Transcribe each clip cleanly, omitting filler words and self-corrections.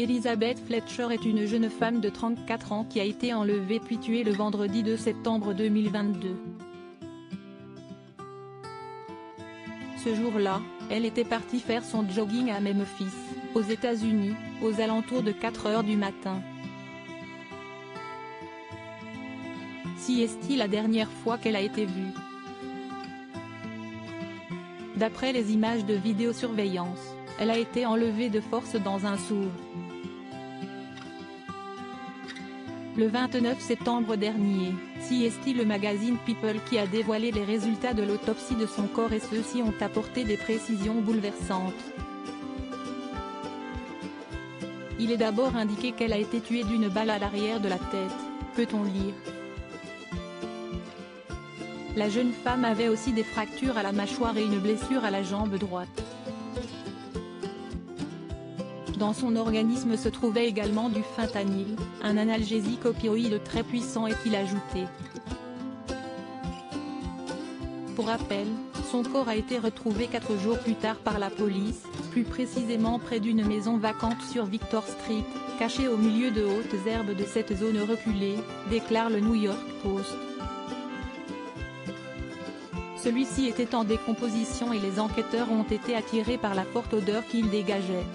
Elizabeth Fletcher est une jeune femme de 34 ans qui a été enlevée puis tuée le vendredi 2 septembre 2022. Ce jour-là, elle était partie faire son jogging à Memphis, aux États-Unis, aux alentours de 4 heures du matin. Si est-il la dernière fois qu'elle a été vue? D'après les images de vidéosurveillance, elle a été enlevée de force dans un SUV. Le 29 septembre dernier, c'est le magazine People qui a dévoilé les résultats de l'autopsie de son corps et ceux-ci ont apporté des précisions bouleversantes. Il est d'abord indiqué qu'elle a été tuée d'une balle à l'arrière de la tête, peut-on lire. La jeune femme avait aussi des fractures à la mâchoire et une blessure à la jambe droite. Dans son organisme se trouvait également du fentanyl, un analgésique opioïde très puissant est-il ajouté. Pour rappel, son corps a été retrouvé 4 jours plus tard par la police, plus précisément près d'une maison vacante sur Victor Street, cachée au milieu de hautes herbes de cette zone reculée, déclare le New York Post. Celui-ci était en décomposition et les enquêteurs ont été attirés par la forte odeur qu'il dégageait.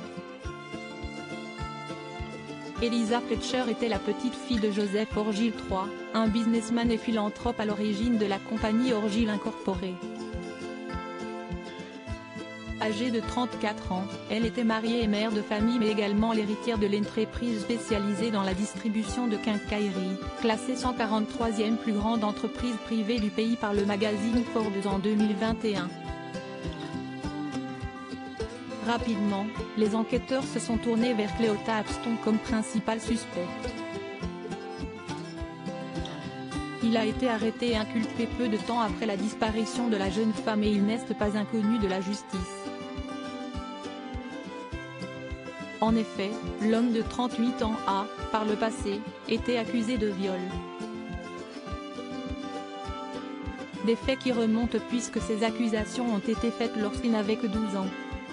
Eliza Fletcher était la petite fille de Joseph Orgil III, un businessman et philanthrope à l'origine de la compagnie Orgil Incorporée. Âgée de 34 ans, elle était mariée et mère de famille mais également l'héritière de l'entreprise spécialisée dans la distribution de quincaillerie, classée 143e plus grande entreprise privée du pays par le magazine Forbes en 2021. Rapidement, les enquêteurs se sont tournés vers Cleota Abston comme principal suspect. Il a été arrêté et inculpé peu de temps après la disparition de la jeune femme et il n'est pas inconnu de la justice. En effet, l'homme de 38 ans a, par le passé, été accusé de viol. Des faits qui remontent puisque ces accusations ont été faites lorsqu'il n'avait que 12 ans.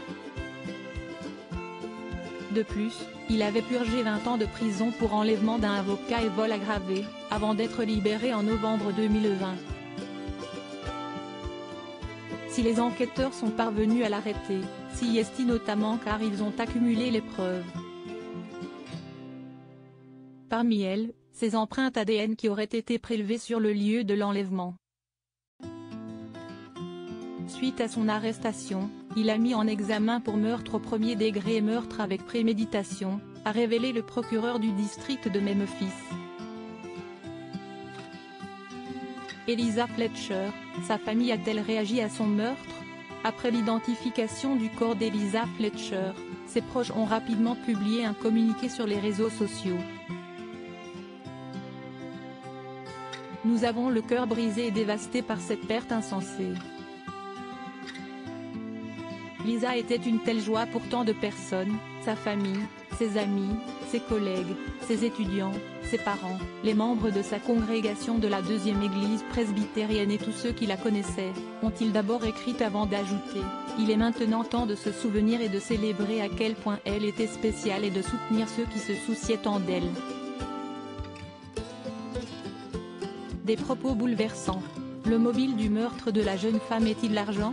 De plus, il avait purgé 20 ans de prison pour enlèvement d'un avocat et vol aggravé, avant d'être libéré en novembre 2020. Si les enquêteurs sont parvenus à l'arrêter, c'est notamment car ils ont accumulé les preuves. Parmi elles, ces empreintes ADN qui auraient été prélevées sur le lieu de l'enlèvement. Suite à son arrestation, il a mis en examen pour meurtre au premier degré et meurtre avec préméditation, a révélé le procureur du district de Memphis. Eliza Fletcher, sa famille a-t-elle réagi à son meurtre? Après l'identification du corps d'Eliza Fletcher, ses proches ont rapidement publié un communiqué sur les réseaux sociaux. Nous avons le cœur brisé et dévasté par cette perte insensée. Lisa était une telle joie pour tant de personnes, sa famille, ses amis, ses collègues, ses étudiants, ses parents, les membres de sa congrégation de la deuxième église presbytérienne et tous ceux qui la connaissaient, ont-ils d'abord écrit avant d'ajouter, il est maintenant temps de se souvenir et de célébrer à quel point elle était spéciale et de soutenir ceux qui se souciaient tant d'elle. Des propos bouleversants. Le mobile du meurtre de la jeune femme est-il l'argent ?